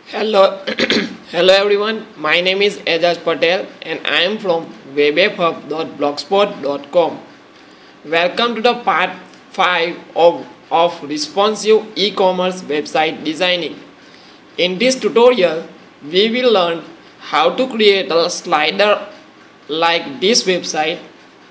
Hello, hello everyone. My name is Ejaz Patel and I am from webfhub.blogspot.com. Welcome to the part 5 of responsive e-commerce website designing. In this tutorial, we will learn how to create a slider like this website.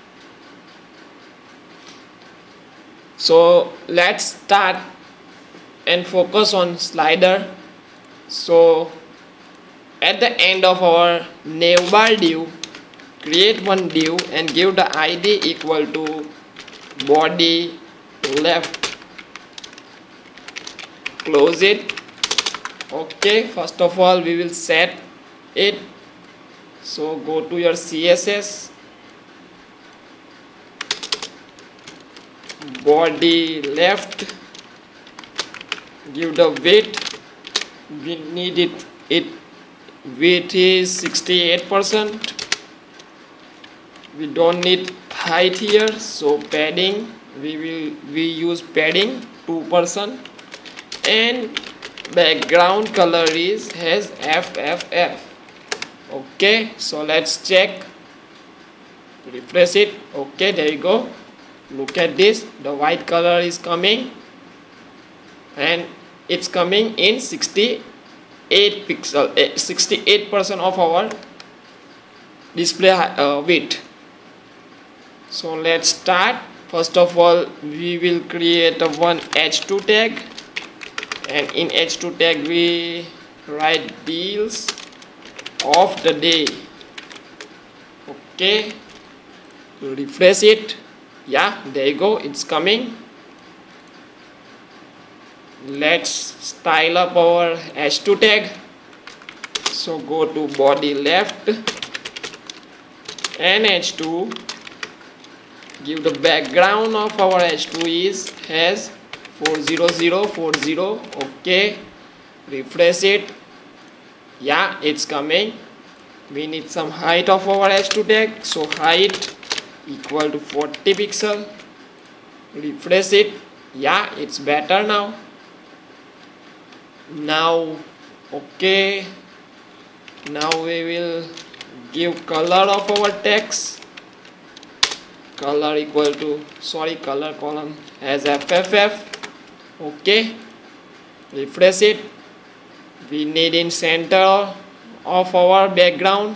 So let's start and focus on slider. So at the end of our navbar div, create one div and give the id equal to body left. Close it. Okay, first of all we will set it. So go to your css, body left, give the width. We need it width is 68%. We don't need height here, so padding we use padding 2%, and background color has FFF. Okay, so let's check, refresh it. Okay, there you go. Look at this, the white color is coming and it's coming in 68 pixel, 68% of our display width. So let's start. First of all we will create a one h2 tag, and in h2 tag we write deals of the day. Okay, refresh it. Yeah, there you go, it's coming. Let's style up our h2 tag. So go to body left and h2, give the background of our h2 has 40040. Okay, refresh it. Yeah, it's coming. We need some height of our h2 tag, so height equal to 40 pixel. Refresh it. Yeah, it's better now. Okay, now we will give color of our text. Color equal to, color column as FFF. Okay, refresh it. We need in center of our background,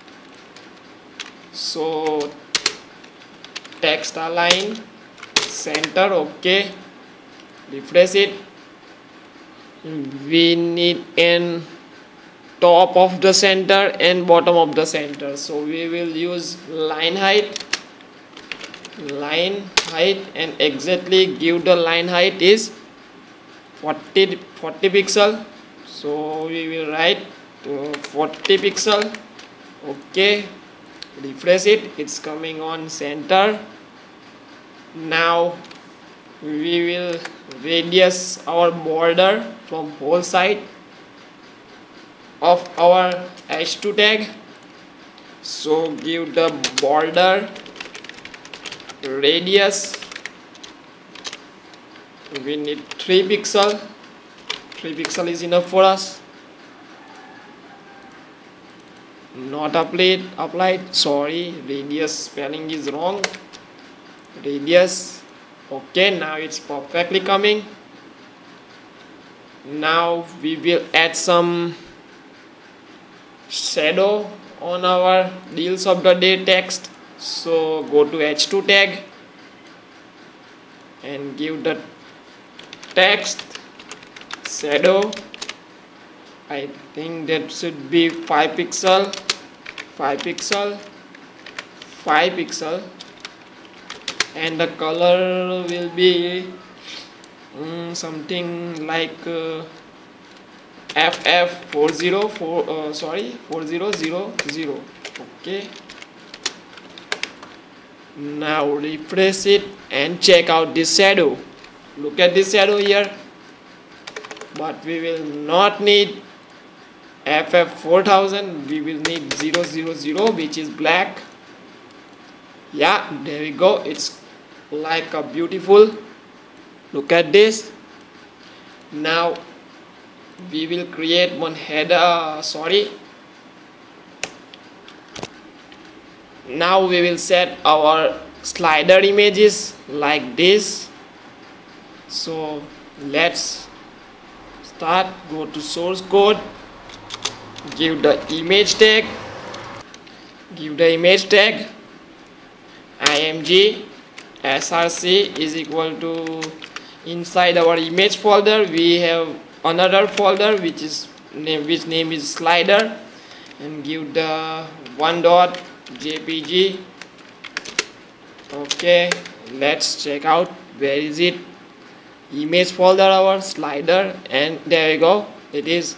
so text align center. Okay, refresh it. We need in top of the center and bottom of the center, so we will use line height, and exactly give the line height is 40 pixel. So we will write 40 pixel. Okay, refresh it. It's coming on center. Now we will radius our border from whole side of our h2 tag. So give the border radius, we need 3 pixel. 3 pixel is enough for us. Not applied, sorry, radius spelling is wrong. Radius. Okay, now it's perfectly coming. Now we will add some shadow on our deals of the day text. So go to h2 tag and give the text shadow. I think that should be 5 pixel, 5 pixel, and the color will be something like FF4000. Okay, now refresh it and check out this shadow. Look at this shadow here, but we will not need FF4000, we will need 000, which is black. Yeah, there we go. It's like a beautiful, look at this. Now we will create one header. Now we will set our slider images like this. So let's start. Go to source code, give the image tag, img src is equal to, inside our image folder we have another folder which name is slider, and give the .jpg. okay, let's check out where is it. Image folder, our slider, and there we go, it is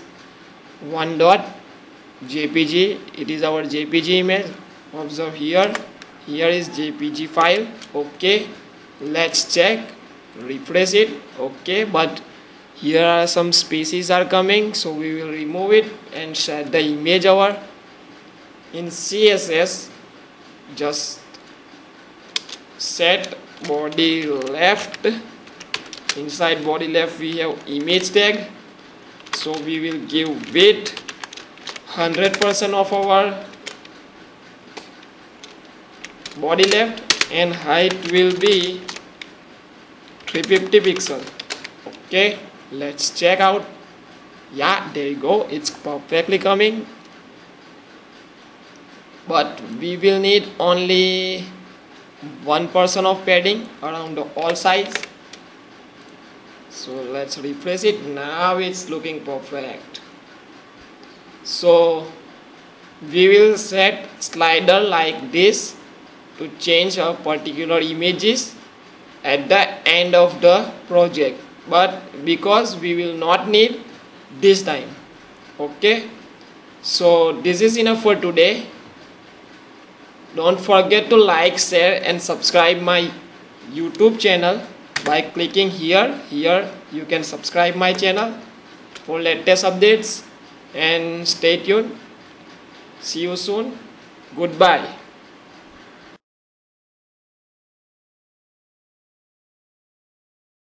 .jpg. it is our jpg image. Observe here is jpg file. Okay, let's check, refresh it. Okay, but here are some spaces are coming, so we will remove it and set the image our in css. Just set body left. Inside body left we have image tag, so we will give width 100% of our body left, and height will be 350 pixel. Okay, let's check out. Yeah, there you go, it's perfectly coming, but we will need only 1% of padding around all sides. So let's refresh it. Now it's looking perfect. So we will set slider like this to change our particular images at the end of the project, but because we will not need this time. Okay, so this is enough for today. Don't forget to like, share and subscribe my YouTube channel by clicking here. You can subscribe my channel for latest updates, and stay tuned. See you soon. Goodbye.